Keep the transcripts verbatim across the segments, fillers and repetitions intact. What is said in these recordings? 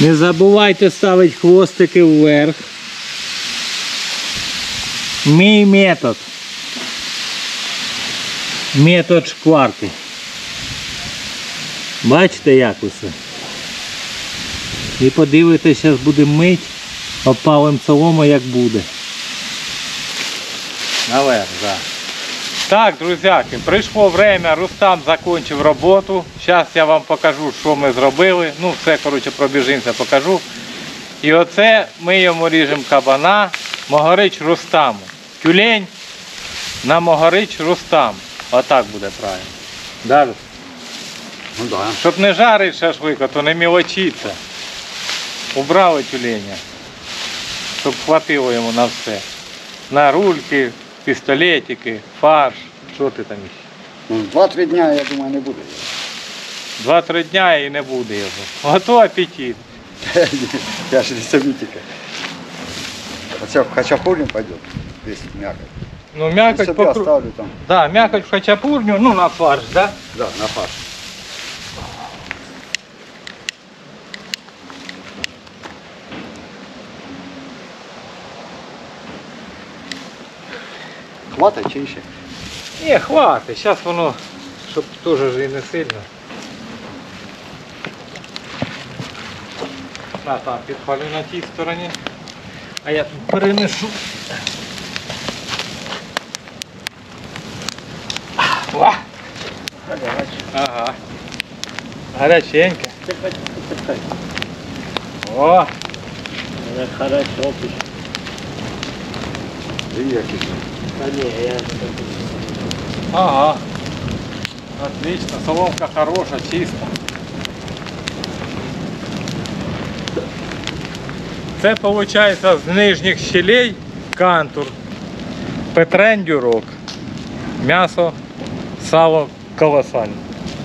Не забувайте ставити хвостики вверх. Мій метод. Метод шкварки. Бачите, як усе? І подивитися, зараз будемо мить, опалим солому, як буде. Наверх, так. Так, друзяки, прийшло время, Рустам закінчив роботу. Зараз я вам покажу, що ми зробили. Ну, все, коротше, пробіжимося, покажу. І оце ми йому ріжемо кабана, Могорич Рустаму. Тюлень на Могорич Рустам. Отак буде правильно. Да, Рустам? Ну да. Щоб не жарити шашлик, а то не мілочиться. Убрали тюленя, щоб хватило йому на все. На рульки, пістолетики, фарш. Що ти там іще? Ну, два-три дня, я думаю, не буде. Два-три дня і не буде його. Готов апетит. Я же не сомнителька. Хотя в хачапурню пойдет, весь мякоть. Ну, мякоть Себе покру... оставлю там. Да, мякоть в хачапурню, ну на фарш, да? Да, на фарш. Хватить чи ще? Ні, хватить. Зараз воно, щоб теж ж і не сильно. На, там, підпалю на тій стороні. А я тут перенесу. О! Ага. Гаряченьке. О! Хорошо пишет. І якісь. Да не, я... Ага. Отлично. Соломка хороша, чиста. Це виходить з нижніх щелей кантур, петрен дюрок. М'ясо, сало колосальне.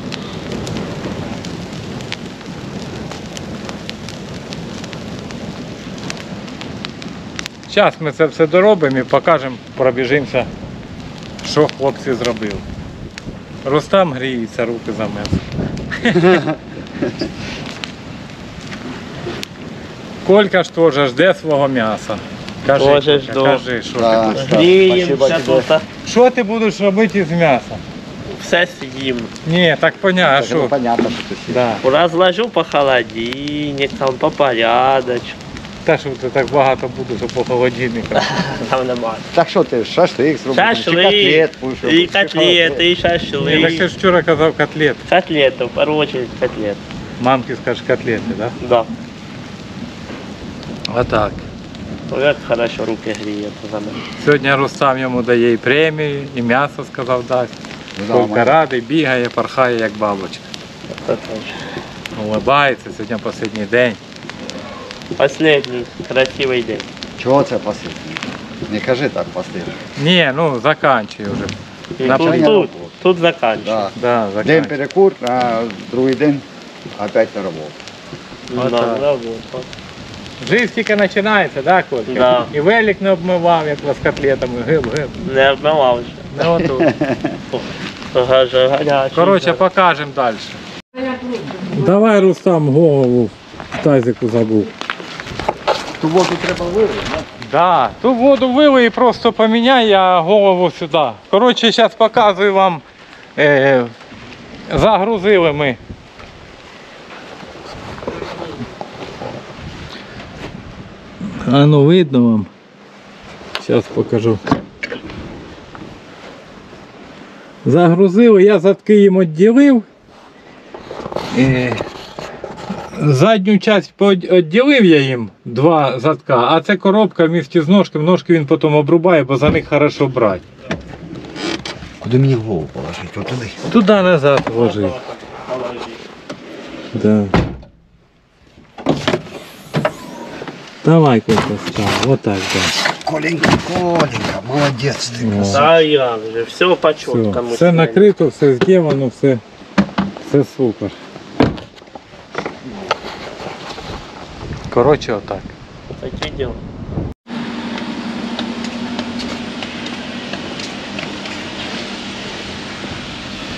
Зараз ми це все доробимо і покажемо, пробіжимося, що хлопці зробили. Рустам гріється, руки замерзли. Колька ж теж жде свого м'яса. Кажи, Тоже Колька, жду. кажи, що Да. ти будеш. Греемся Спасибо тут, Що ти будеш робити з м'яса? все съем. Ні, так понятно, а Ну, що? понятно, що ти Да. Разложу по холодильникам, по порядочку. Та що ти так багато будеш по холодильнику. Там нема. Так що ти, шашлик зробив? Чи Шашлык, котлет будеш и робити? Чи котлеты, и Ні, так ти шашлык. ж вчора казав котлет. Котлеты, в первую очередь котлет. Мамки скажеш котлети, да? Да. Отак. Ну, как хорошо руки греют. Сьогодні Рустам йому дає і премію, і м'ясо сказав дасть. Ну, да, Колька мама. радий, бігає, порхає, як бабочка. Это точно. Улыбається, сьогодні останній день. Последний красивый день. Чого це последнє? Не кажи так последнє. Ні, ну заканчує вже. И На тут, прямом. тут, тут заканчиваем. Да. Да, День заканчує. перекур, а другий день опять на роботу. Вот Да, так. да, вот. Жизнь тільки починається, да, Колька? Да. І велик не обмивав, як вас котлетами, гиб-гиб. Не обмывал еще. Не отут. Гаже, горячий. Коротше, покажемо далі. Давай, Рустам, голову в тазику забув. Ту воду треба вилити, да? Да, ту воду вили і просто поміняй, а голову сюди. Коротше, зараз показую вам. Е, загрузили ми. А ну видно вам. Зараз покажу. Загрузили, я задки їм відділив. Е, задню частину відділив я їм, два задка, а це коробка вместе з ножками, ножки він потім обрубає, бо за них хорошо брати. Куди мені голову положити? От туди. Туди назад вложив. Да. Давай, Колька, став. Вот так, да. Коленька, Коленька, молодець ти. О. Да, Иван, уже все по Все, четкому. все накрито, все зроблено, все, все супер. Коротше, отак. Такие дела.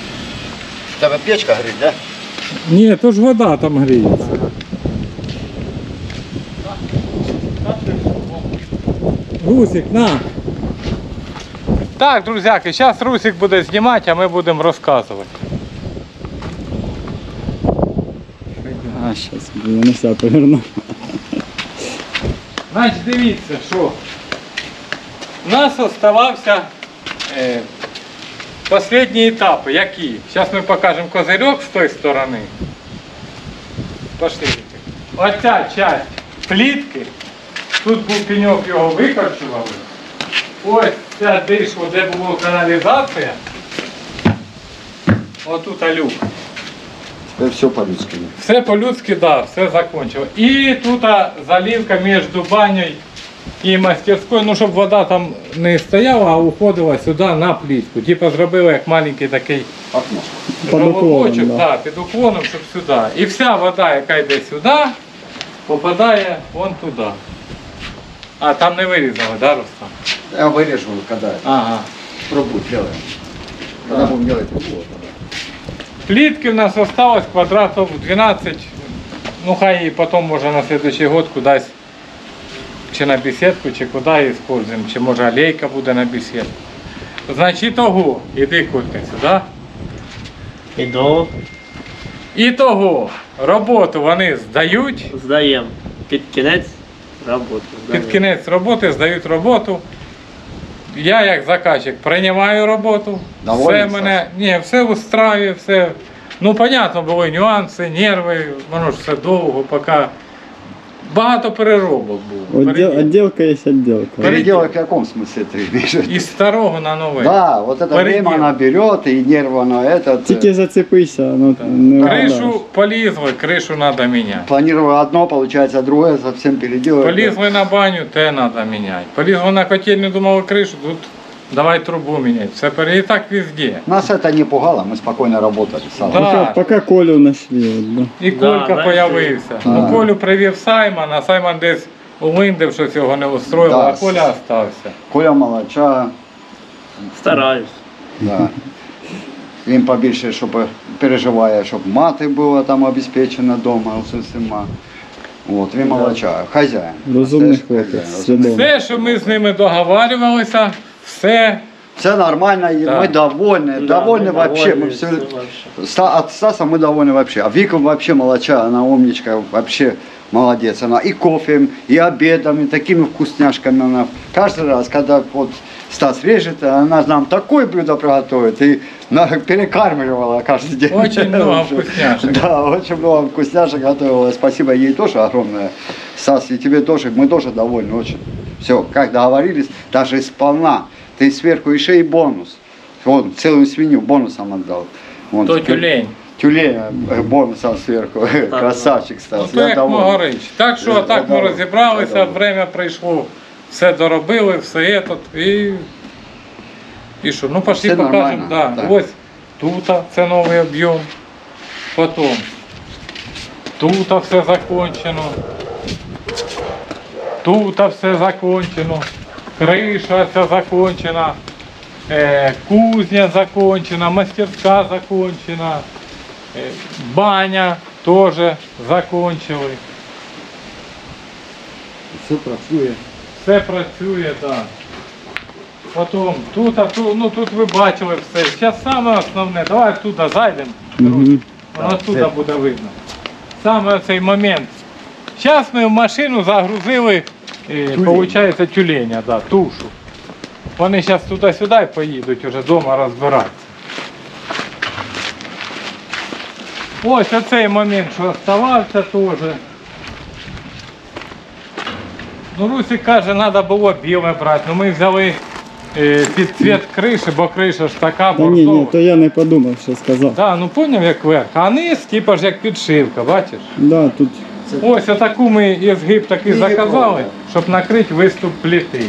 В тебе печка горить, да? Ні, то ж вода там гріється. Русик, на! Так, друзяки, зараз Русик буде знімати, а ми будемо розказувати. А, сейчас, блин, на себя поверну. Значить, дивіться, що у нас оставався е, останні етапи. Які? Зараз ми покажемо козирьок з тої сторони. Пошли. Оця часть плітки, тут був пеньок, його викорчували. Ось ця дишка, де була каналізація. Отут люк. Теперь все по-людски. Все по-людськи, да, все закончило. І тут а, заливка між банею і мастерською, ну щоб вода там не стояла, а уходила сюди на плітку. Типа зробили як маленький такий Окно. Під уклоном, головочок, да. да, під уклоном, щоб сюди. І вся вода, яка йде сюди, попадає вон туди. А там не вирізали, да, Рустам? Я вырежу, когда Ага. трубу делаем. Когда будем делать трубу, вот тогда. Плитки у нас осталось квадратов двенадцать. Ну хай и потом може на следующий год кудись чи на беседку, чи куди используємо, чи може алейка буде на беседку. Значить того, іди Колька сюди. Іду, І того, роботу вони здають, здаємо. Під кінець роботи. під кінець роботи здають роботу. Я як заказчик приймаю роботу, Довольний, все мене, ні, все устраює, все. Ну, понятно, були нюанси, нерви, воно ж все довго, поки багато переробок було. Отдел, Переділ. отделка есть отделка. Переделай в каком смысле ты имеешь? в виду? Із старого на нове. Да, вот это Передел. время она берет, и нервы она этот. Тільки зацепися, ну не Кришу вгадаєш. полізли, кришу треба міняти. Планировал одно, получается другое, совсем переделывать. Полізли на баню, те треба міняти. Полізли на котельню, думали кришу, тут давай трубу міняти. Все пере... І так везде. Нас это не пугало, мы спокойно работали. Сам. Да. Пока, пока Колю нашли. Вот, да. І Да, Колька знаєш, появився. що- Ну, А. Колю привів Саймон, а Саймон десь улиндив, що цього не устроїло, Да. а Коля остався. Коля молодча, Стараюсь. да. Він побільше, щоб переживає, щоб мати була там обезпечена вдома, усе всіма. От, він молодча, хазяїн. Розумний Це ж хлопець, хазяїн. свідомий. Все, що ми з ними договарювалися, все. Все нормально, и Да. мы довольны, Да, довольны мы вообще. довольны, Мы все, всё вообще. Ста- от Стаса мы довольны вообще. А Вика вообще молодча, она умничка, вообще молодец. Она и кофе, и обедом, и такими вкусняшками она. Каждый раз, когда вот Стас режет, она нам такое блюдо приготовит и на- перекармливала каждый день. Очень много вкусняшек. Да, очень много вкусняшек готовила. Спасибо ей тоже огромное. Стас, и тебе тоже, мы тоже довольны очень. Все, как договорились, даже сполна. Ты сверху еще и бонус. Вот, целую свинью бонусом отдал. Вон, То теперь тюлень. Тюлень э, бонусом сверху. Красавчик Ну, Стас. то Я як доволен. Могорич. Так що Я так ми доволен. розібралися, Я доволен. время прийшло, все доробили, все этот, і, і що, ну пошли Все покажемо. нормально, Да. так. Ось тут це новий об'єм, потім тут все закончено, тут все закончено, криша вся закончена, е, кузня закончена, мастерська закончена, е, баня теж закончили. Все працює. Все працює, так. Потім тут, а тут, ну тут ви бачили все. Зараз саме основне, давай туди зайдемо. Мгм. Воно Так, туди де? буде видно. Саме цей момент. Зараз ми в машину загрузили, е, виходить, тюленя, да, тушу. Вони зараз туди-сюди поїдуть, вже вдома розбиратися. Ось оцей момент, що оставався теж. Ну, Русик каже, треба було біле брати. Ну ми взяли е, під цвіт криші, бо криша ж така Та ні, ні, бордова. то я не подумав, що сказав. Да, ну поняв як верх. А низ, типа ж як підшивка, бачиш? Да, тут Ось отаку ми і згиб такий І заказали, ніколи. щоб накрити виступ плити.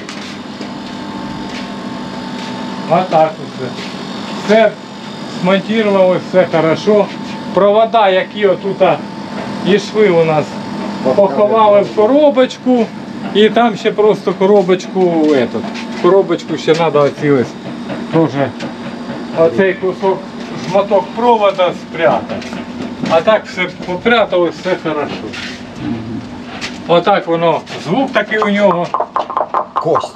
Отак все. Все смонтувалося, все хорошо. Провода, які отут йшли у нас, поховали в коробочку. І там ще просто коробочку, этот, коробочку ще треба оцілись. Тоже оцей кусок, шматок провода спрятати. А так все попряталось, все хорошо. Отак воно, звук такий у нього. Кость.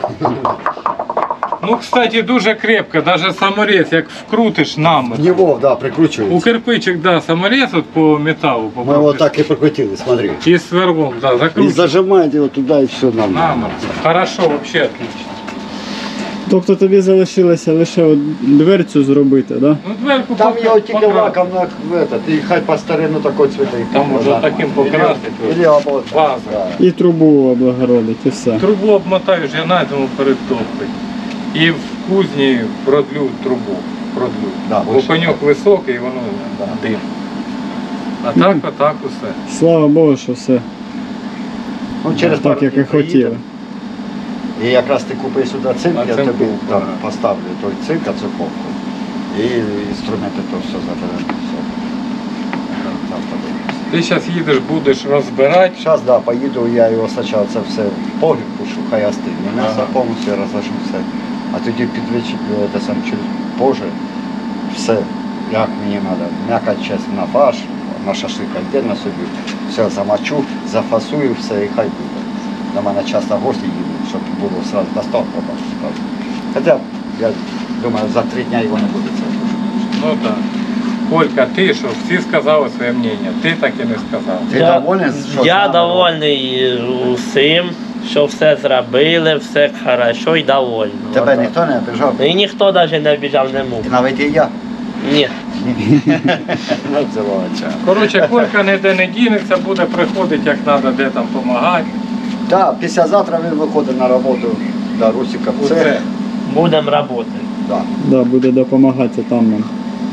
Ну, кстати, дуже крепко, навіть саморез, як вкрутиш намет. В него, да, У прикручивается. кирпичик, да, саморез от по металу Мы его так и прикрутили, смотри. І сверлом, да, И закручуєш зажимаете его туда и все нормально. намет. Хорошо, вообще отлично. Тобто тобі залишилося лише от дверцю зробити, да? Ну, дверку Там пока- его тільки пока- лаком на в этот, и хай по старину такой цвета. и Там покрасить. уже таким покрасить. Или, или обод. База. Да. І трубу облагородить, і все. Трубу обмотаю женатиму перед топкою. І в кузні продлю трубу. Продлю. Да, Бо вище. коньок високий, і воно дим. А так, отак усе. Слава Богу, що все Ну, через так, пару як і днів хотіли. приїдемо. І якраз ти купиш сюди цинк, А я цинку, тобі там ага. поставлю той цинк, церковку. І інструменти то все заберемо. Все. Там подивимося. Ти зараз їдеш, будеш розбирати. Зараз, да, поїду, я його спочатку це все в погріб пушу, хай остигне. М'ясо Ага. повністю розложу все. А тоді під вечір, це сам чуть позже, все, як мені треба. М'якоть час на фарш, на шашлик віддільно собі. Все замочу, зафасую все і хай буде. До мене часто гості їдуть, щоб було одразу доставка. Хоча, я думаю, за три дні його не буде це. Ну так. Колька, ти що, всі сказали своє мнення, ти так і не сказав. Ти Я- довольний, що Я знав? довольний усім, що все зробили, все хорошо і довольний. Тебе Отак. ніхто не обіжав? І ніхто навіть не обіжав, не мог. Навіть і я. Ні. Ну, це молодча. Коротше, Колька ніде не дінеться, буде приходити, як треба, де там допомагати. Так, післязавтра він виходить на роботу до Русика в цех. Оце. Будемо працювати. Да. Да, буде допомагати там нам.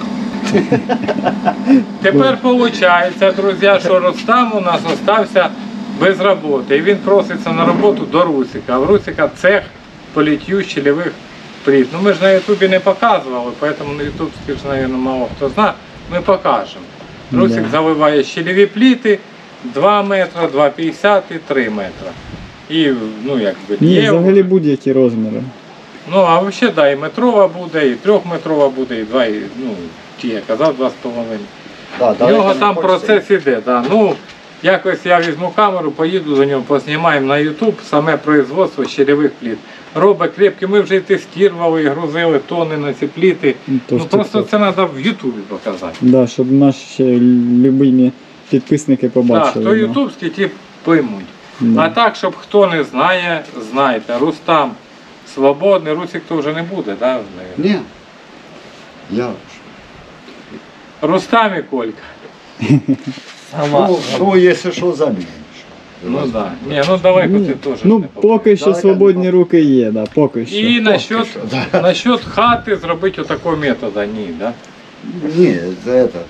Тепер виходить, друзі, що Рустам у нас залишився без роботи. І він проситься на роботу до Русика. А в Русика цех по літтю щелевих плит. Ну ми ж на Ютубі не показували, тому на ютубській ж, мабуть, мало хто знає. Ми покажемо. Русик Да. заливає щелеві плити два метри, два п'ятдесят і три метри. І, ну, якби, Ні, є- взагалі будь-які розміри. Ну, а взагалі, да, і метрова буде, і трьохметрова буде, і два, і, ну, ті, я казав, два з половиною. Да, У далеко нього не там хочеться. процес іде, да. Ну, якось я візьму камеру, поїду до нього, познімаємо на YouTube саме производство щелевих плит. Робить крепкі, ми вже і тестували, і грузили тони на ці плити. Ну, то Ну ж просто це- це треба в Ютубі показати. Да, щоб наші любимі підписники Так, побачили. хто да. ютубські, ті поймуть. Да. А так, щоб хто не знає, знайте. Рустам свободний, Русик то вже не буде, да? Ні. Я. Рустам і Колька. Сама. Ну, ну, якщо що, заміниш. Ну так. Да. Ні, ну далеко Ні, ти теж ну, не попав. поки що Далеко свободні не руки є, да, поки що. І насчет, що, да. насчет хати зробити отакого методу, ні, да? Ні, це этот.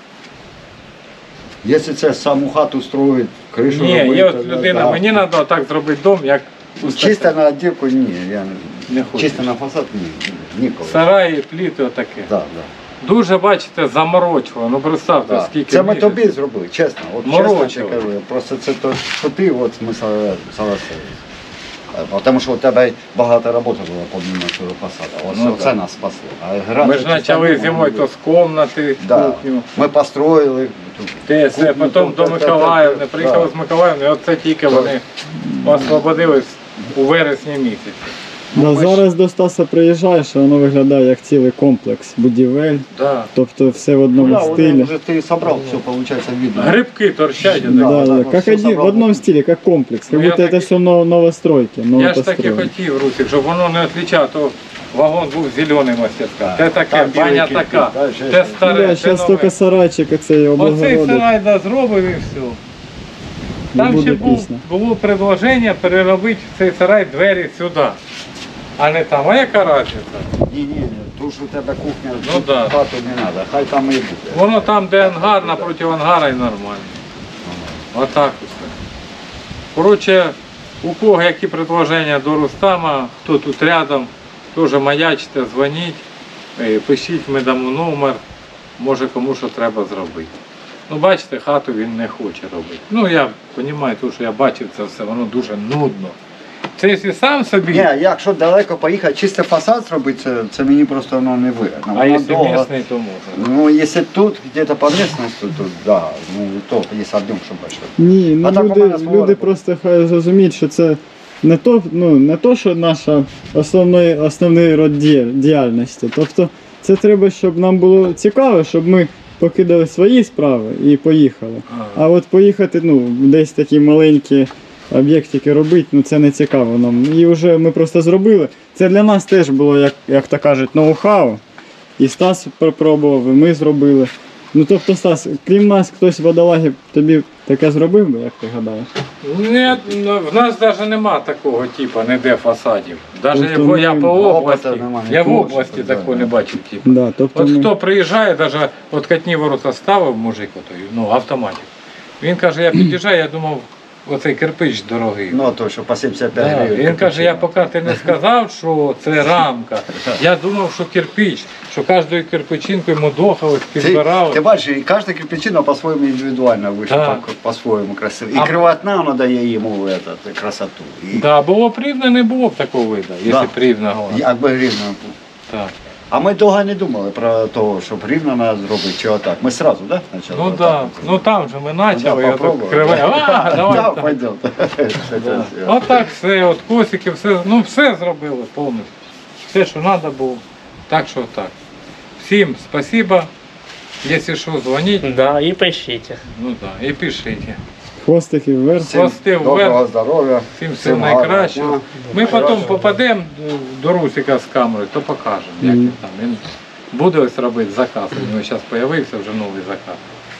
Якщо це саму хату строїть, кришу Ні, робити, є от то, людина, да. мені треба так зробити дом, як у Чисто на отделку ні, я не, Не хочеш. чисто на фасад ні, ніколи. сараї, пліти отаке. Да, да. Дуже, бачите, заморочувало. Ну представте, Да. скільки Це ми місяців. тобі зробили, чесно. От чесно Морочили. я кажу. Просто це то, що ти, от ми согласились. Тому що у тебе багато роботи було помимо цього фасаду. Ось Ну, це да. нас спасло. А грати Ми ж чисто почали не зимою могли. то з комнати, Да. кухню. Ми построїли. Те, все, кухню, потім то, до те, Миколаївни, те, приїхали да. з Миколаївни, і оце тільки вони освободились у вересні місяці. Да, ми ж- зараз до Стаса приїжджаєш, а воно виглядає як цілий комплекс будівель, Да. тобто все в Ну, одному да, стилі. уже, уже ты собрал, все получается видно. Грибки торчать. Да. отак. Да, да, так, как всё один, в собрал. одном стиле, как комплекс. Как Ну, я будто это таки- все но- новостройки, Я ж таки новопостройки. хотів, Русик, щоб воно не відлічало, то вагон був зелений мастерська. Так. Те таке, Так, баня білий кирпич, така, да, ще те щось. старе, Да, те зараз нове. тільки сарайчик оцей Оцей облагородить. сарай да, зробив і все. І Там буде ще був, пісня. було предложення переробити в цей сарай двері сюди, а не там. А яка різниця? Не, не, не, тут же у тебя кухня, Ну тут да. хату не надо, хай там и будет. Воно там, де ангар, напроти ангара і нормально. Отак усе. Коротше, у кого які предложення до Рустама, хто тут рядом, теж маячте, дзвоніть, е, пишіть, ми дамо номер, може кому що треба зробити. Ну, бачите, хату він не хоче робити. Ну, я розумію, тому що я бачив це все, воно дуже нудно. Це якщо сам собі, Ні, якщо далеко поїхати, чисто фасад зробити, це, це мені просто воно не вигідно. а Воно якщо довго- місний, то можна. Ну, если тут, где-то по местности, тут, да, ну, то есть объем, что большой. Ні, ну А так у люди, мене свого люди робота. просто хай зрозуміють, що це не то, ну, не то, що наша основний, основний род дія- діяльності. Тобто це треба, щоб нам було цікаво, щоб ми покидали свої справи і поїхали. А от поїхати, ну, десь такі маленькі об'єктики робити, ну це не цікаво нам. І вже ми просто зробили. Це для нас теж було, як, як то кажуть, ноу-хау. І Стас попробував, і ми зробили. Ну тобто, Стас, крім нас, хтось водолаги тобі таке зробив би, як ти гадаєш? Ні, ну, в нас навіть нема такого типу, ніде фасадів. Навіть Тобто якщо я ми- по області, Опита немає, я в нікого, області що такого да. не бачив типу. Да, тобто От ми... хто приїжджає, навіть от катні ворота ставив мужик отой, ну автоматик. Він каже, я під'їжджаю, я думав, оцей кирпич дорогий. Ну, то, що по сімдесят п'ять Да, гривень. він каже, я поки ти не сказав, що це рамка. Я думав, що кирпич, що кожною кирпичинкою мудохали, Ти, підбирали. ти бачиш, і кожна кирпичина по-своєму індивідуально вийшла, Да. по- по-своєму красиво. І А- кривотна, вона дає йому этот, красоту. І, Да, було б рівне, не було б такого виду, якщо б рівного. якби рівно. Так. А ми довго не думали про те, щоб рівно нас зробити, чи отак. Ми одразу, так? Да, почали? Ну отак так, от ну там же ми почали, да, я так попробуй. криве. А, давай Да, так. пойдем. Да. Отак все, от косики, все, ну все зробили повністю. Все, що треба було. Так що так. Всім спасибо. Якщо що, дзвоніть. Да, і пишіть. Ну так, і пишіть. Хвостики вверх. Всім Хвости доброго вверх. здоров'я. Всім все всім гарного найкращого. дня. Ми потім попадемо до Русика з камерою, то покажемо, як Мгм. він там. Він буде ось робити заказ. У нього зараз з'явився вже новий заказ.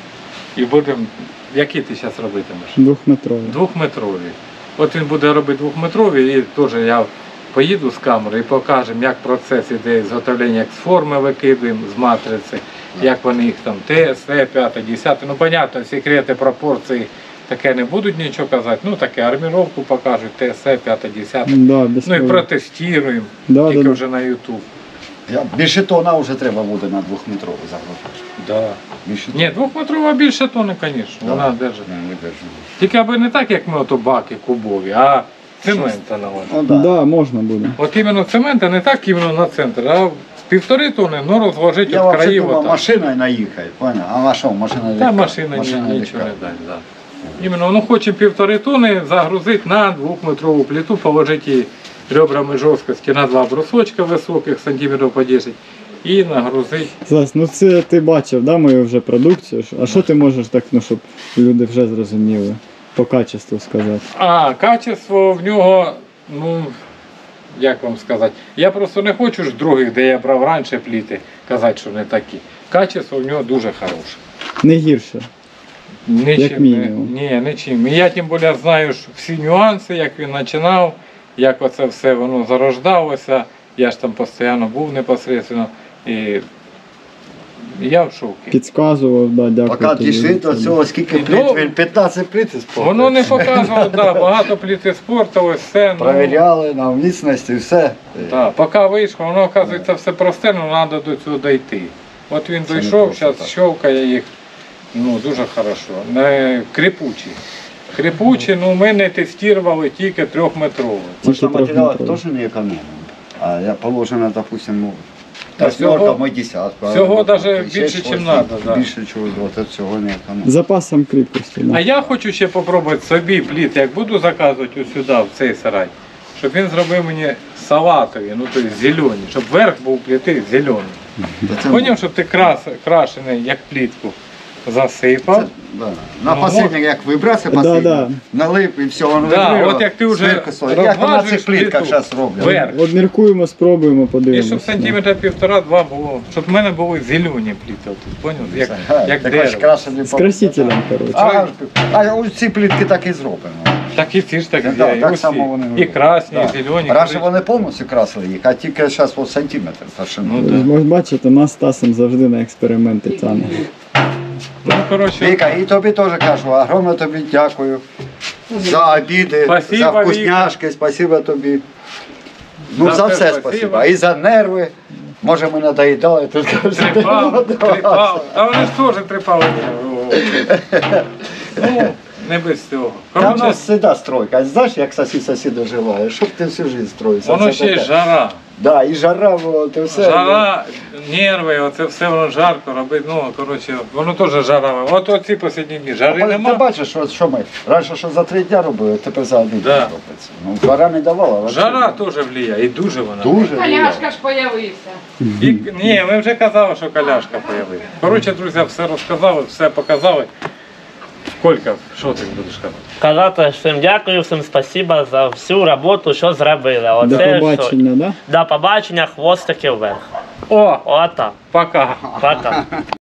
І будемо. Який ти зараз робитимеш? Двохметровий. Двохметрові. От він буде робити двохметрові, і теж я поїду з камери і покажемо, як процес іде зготовлення, як з форми викидуємо, з матриці, як вони їх там Т, С, п'яте, десяте. Ну, понятно, секрети, пропорції таке не будуть нічого казати. Ну, таке арміровку покажуть, Т, С, п'яте, десяте. Да, без Ну і проблем. протестуємо, Да, тільки да, да. вже на YouTube. Я- Більше тона вже треба буде на двохметровий загрузити. Да. Більше Ні, двохметрова більше тони, звісно, Да. вона держить. Не, не держу. Тільки аби не так, як ми ото баки кубові, а цемента наложити. Ну, Да. да. можна буде. От іменно цемента не так іменно на центр, а півтори тони, ну розложити Я від вообще країв думав отак. машиною наїхати, понял? А на що, машина Та легка. машина, Машина ні, нічого легка. не дасть. Да. Іменно, ну хочемо півтори тони загрузити на двохметрову плиту, положити її ребрами жорсткості на два брусочка високих, сантиметрів по десять, і нагрузити. Зас, ну це ти бачив, да, мою вже продукцію. А що ти можеш так, ну, щоб люди вже зрозуміли, по качеству сказати? А качество в нього, ну, як вам сказати, я просто не хочу ж других, де я брав раніше пліти, казати, що не такі. Качество в нього дуже хороше. Не гірше. Нічим, Як мінімум. Не, ні, нічим. І я тим більше знаю що всі нюанси, як він починав, як оце все воно зарождалося. Я ж там постійно був непосередньо. І я в шокі. Підказував, да, дякую. Поки тобі. дійшли до цього, скільки І плит, до- він п'ятнадцять плит спортив. Воно не показувало, да, багато пліти спортилось, все. Ну, Провіряли на міцність і все. да, поки вийшло, воно оказується все просте, але треба до цього дійти. От він Це не дійшов, просто зараз так. щовкає їх, ну дуже хорошо. Не крепучі. Крепучі, ну ми не тестували тільки трьохметрові. Ми ж на Тільки матеріалах трьохметровий. теж не економимо. А я положено, допустим, ну, Та восьмерка, всього- ми десятку. а всього от даже ще більше, щось, чим надо, да. Більше чого, от цього не економимо. Запасом кріпкості. А Да. я хочу ще спробувати собі пліт, як буду заказувати ось сюди, в цей сарай, щоб він зробив мені салатові, ну тобто зелені, щоб верх був пліти зелений. Та це- Поняв, щоб ти крас, крашений, як плітку, засипав. це- да. На Ну, последній, як вибрався Да, последній, да. налип і все, воно Да, відкрило, от як ти вже зверху стоїть. Як на розважуєш цих плитках плиту, зараз роблять. вверх. От міркуємо, спробуємо, І подивимося. щоб сантиметра півтора-два було, щоб в мене були зелені пліти, тут, поняв? Як, Ага, як так ось дерево. крашений З красителем, коротше. А, а ось ці плитки так і зроблено. Так і ці ж так, Да, і так усі. само вони І роблять. красні, Да. і зелені. Раніше вони повністю красили їх, а тільки зараз от сантиметр. товщина. Ну, да. Можеш бачити, нас з Стасом завжди на експерименти тягне. Ну, коротше, Віка, і тобі теж кажу, огромно тобі дякую за обіди, Спасибо, за вкусняшки, спасибо тобі. Ну, За за, все все спасибо. спасибо. І за нерви. Може, ми надоїдали, тут кажуть. трипав, трипав. Та вони ж теж трипали. Ну, не без цього. Та у Коротше, нас всегда стройка. Знаєш, як сосід сусіду желає, щоб ти всю жизнь строївся. воно Це ще й таке. жара. Да, і жара, от, і все. Жара, нерви, оце все воно жарко робить. Ну, коротше, воно теж жара. От оці останні дні жари А, ти нема. бачиш, от що ми раніше що за три дня робили, тепер за один Да. день робиться. Ну, жара не давала. вообще. Жара теж впливає, і дуже вона. Дуже Коляшка ж появився. І, ні, ми вже казали, що коляшка появилася. Коротше, друзі, все розказали, все показали. Колька, що ти будеш казати? Казати всім дякую, всім спасибо за всю роботу, що зробили. До Оце побачення, да? До побачення, хвостики вверх. О, Отак. пока. Пока.